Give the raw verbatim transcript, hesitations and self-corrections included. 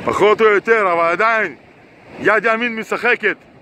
פחות או יותר, אבל עדיין יד ימין משחקת.